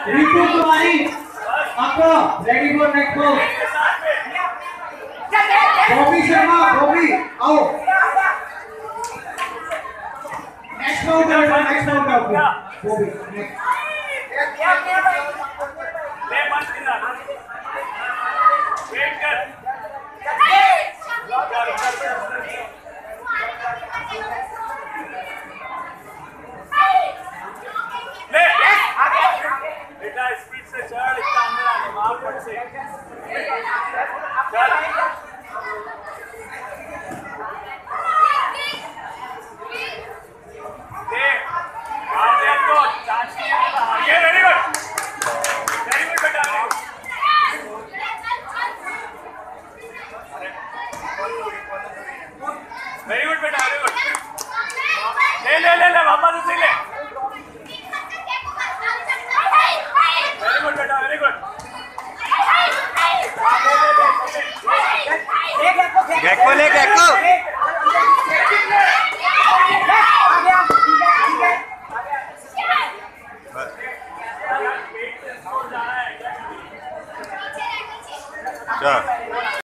रितु कुमारी आपको ready for next ball. Bobby Sharma Bobby आओ next ball Bobby wait कर ले बेटा स्पीड से चढ़ इतना अंदर आने मार फट से चल दे मार दे तो चांस नहीं है ये वेरी गुड बेटा वेरी गुड बेटा वेरी गुड ले ले ले ले वापस उसे ले वेरी गुड बेटा वेरी गुड गेको ले गेको चल